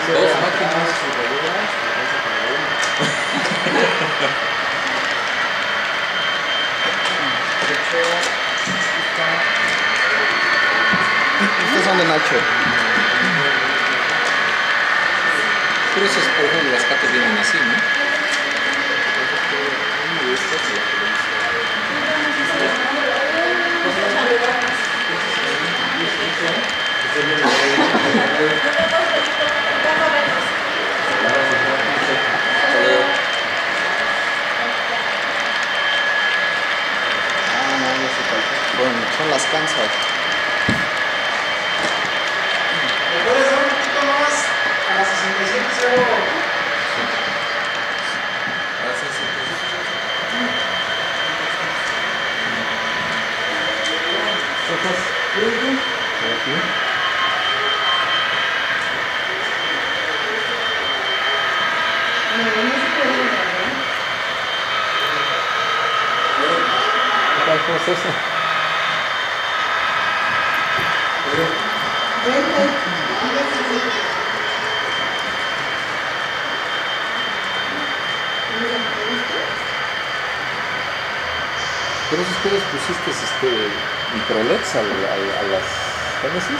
Dos máquinas. Estos son de Nacho. Pero esos, por ejemplo, las catas vienen así, ¿no? Son las Kansas. ¿Me puedes dar un poquito más a las 67? ¿Cómo es eso? Pero esos que les pusiste microleds a las Genesis.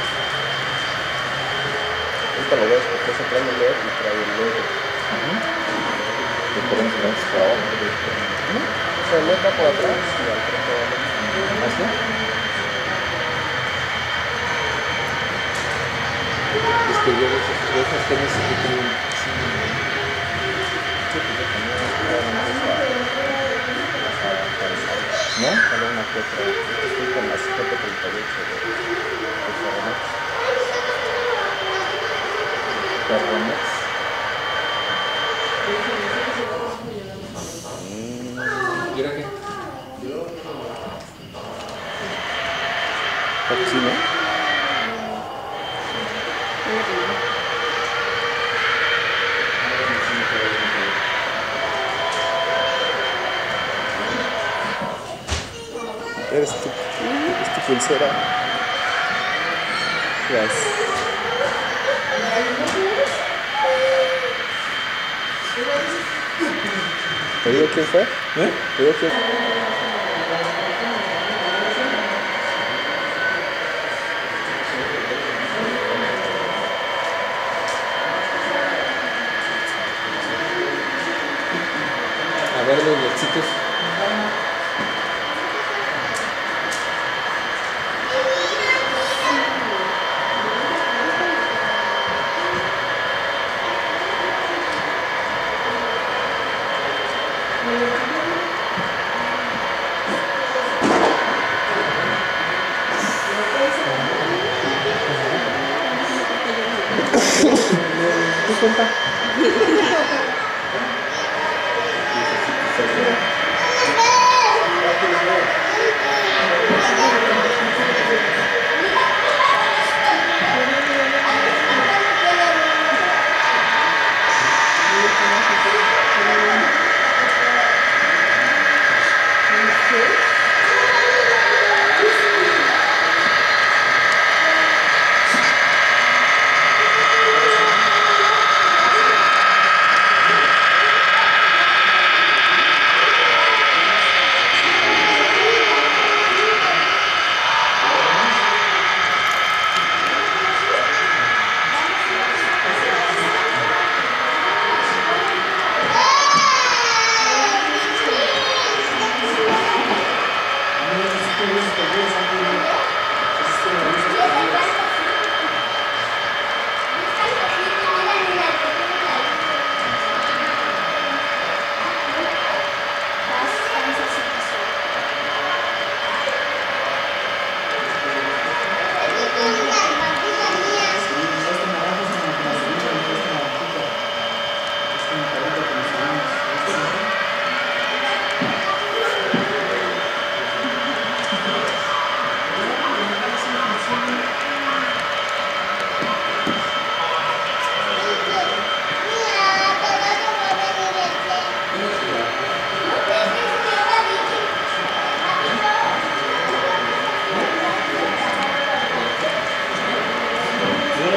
Ahorita lo ves porque se prende el LED y trae el LED. Diferentes lentes para abajo. O sea, el LED va por atrás y al frente va el LED. ¿Así? Es que yo de esas Genesis que tienen así. ¿No? Solo una que otra. Estoy con las GP38 de Ferronex. ¿Y ahora qué? Taxi, ¿no? Eres tu pulsera. Yes. ¿Te digo quién fue? ¿Te digo quién? A ver los lechitos. ¿Qué cuenta?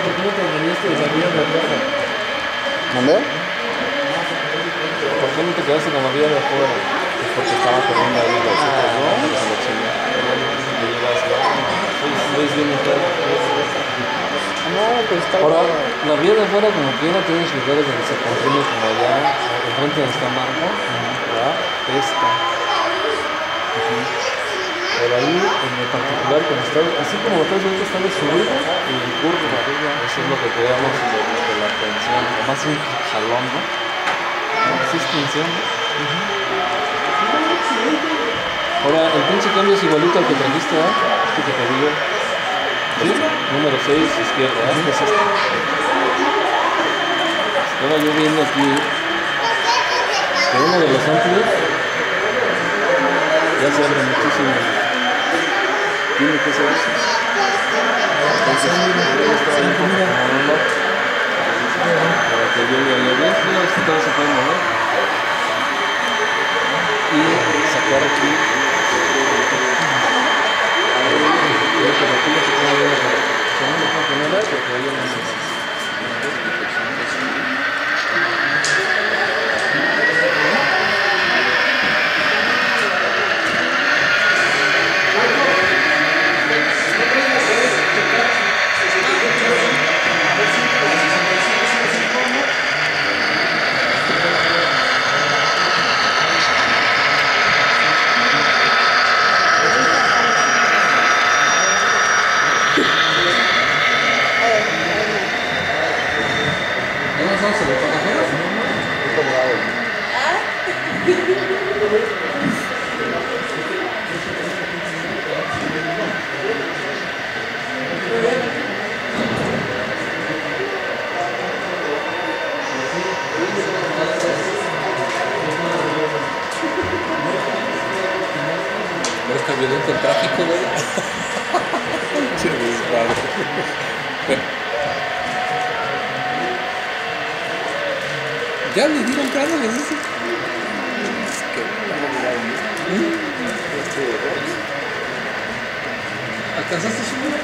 ¿por qué no te viniste de Villa de afuera? ¿Mandé? ¿Por qué no te quedaste con la Villa de afuera? Pues porque estaba corriendo ahí los chicos, ¿no? Se lo chingó. Luis viene afuera. No, pues está Ahora, bueno. la Villa de afuera como que no tiene lugares donde se comprime como allá, enfrente donde está Marco, ¿verdad? Esta. Pero ahí, en el particular, cuando está, así como otras veces está de subida y de curva, eso es lo que creamos de la tensión, o más un jalón, ¿no? Sí es tensión, ¿no? Ahora, el pinche cambio es igualito al que trajiste, ¿eh? Este que te digo. ¿Sí? Número 6, izquierda, ¿eh? Es este. Estaba yo viendo aquí que uno de los amplios ya se abre muchísimo. Tiene que ser así. Entonces, yo estaba ahí acomodando para que llegue a la ventana, todo se puede mover. Y sacar aquí. Creo que aquí no se puede ver, pero no me puedo poner porque ahí no se ¿Pero está violento el tráfico, güey? Sí, padre. Ya le dieron plano, les dice. ¿Alcanzaste a subir?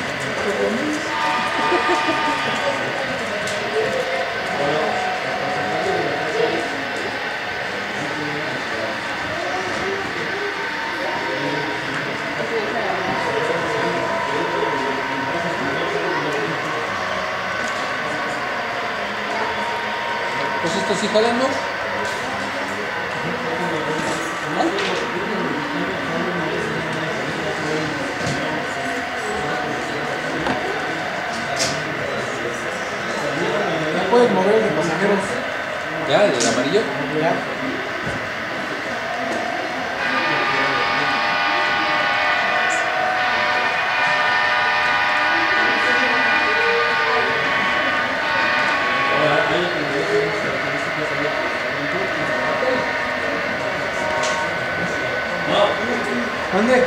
Pues esto sí jalan, ¿no? ¿Ya puedes mover de pasajeros? Ya, el amarillo. Ya. ¿Dónde?